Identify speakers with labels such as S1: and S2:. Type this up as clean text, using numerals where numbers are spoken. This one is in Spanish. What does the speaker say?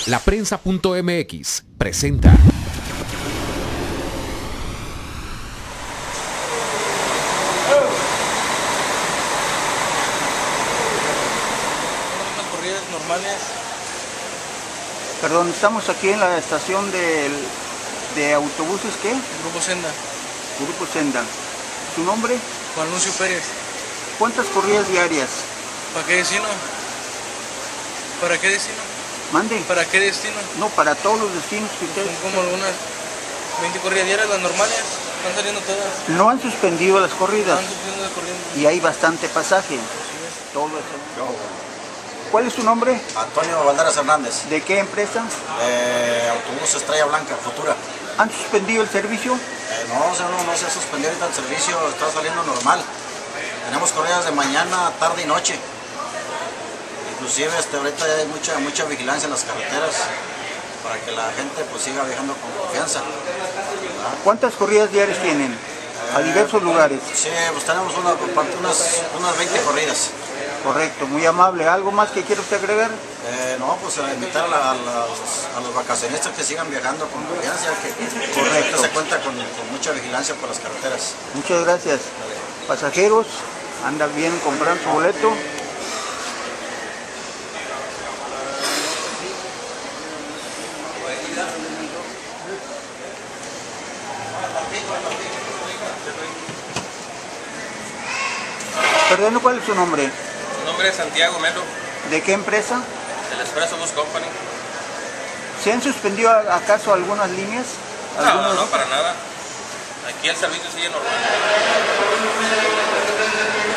S1: Laprensa.mx presenta.
S2: Corridas normales.
S3: Perdón, estamos aquí en la estación de autobuses, ¿qué?
S2: Grupo Senda.
S3: Grupo Senda. ¿Su nombre?
S2: Juan Lucio Pérez.
S3: ¿Cuántas corridas diarias?
S2: ¿Para qué destino? ¿Para qué destino?
S3: Mande.
S2: ¿Para qué destino?
S3: No, para todos los destinos que ustedes...
S2: Son como algunas 20 corridas diarias, las normales. Están saliendo todas.
S3: No han suspendido las corridas.
S2: Están subiendo de corriente.
S3: Y hay bastante pasaje. Todo eso. ¿Cuál es su nombre?
S4: Antonio Valderas Hernández,
S3: ¿De qué empresa?
S4: autobús Estrella Blanca, Futura.
S3: ¿Han suspendido el servicio?
S4: No, o sea, no se ha suspendido ahorita el servicio, está saliendo normal. Tenemos corridas de mañana, tarde y noche. Inclusive ahorita ya hay mucha vigilancia en las carreteras para que la gente pues siga viajando con confianza.
S3: ¿Cuántas corridas diarias tienen? A diversos lugares.
S4: Sí, pues tenemos unas 20 corridas.
S3: Correcto, muy amable. ¿Algo más que quiere usted agregar?
S4: No, pues invitar a los vacacionistas que sigan viajando con confianza, que
S3: Correcto.
S4: se cuenta con mucha vigilancia por las carreteras.
S3: Muchas gracias. Pasajeros, andan bien comprando su boleto. Perdón, ¿cuál es su nombre?
S5: Mi nombre es Santiago Melo,
S3: ¿De qué empresa?
S5: del Expresso Bus Company.
S3: ¿Se han suspendido acaso algunas líneas?
S5: No, no, para nada. Aquí el servicio sigue normal.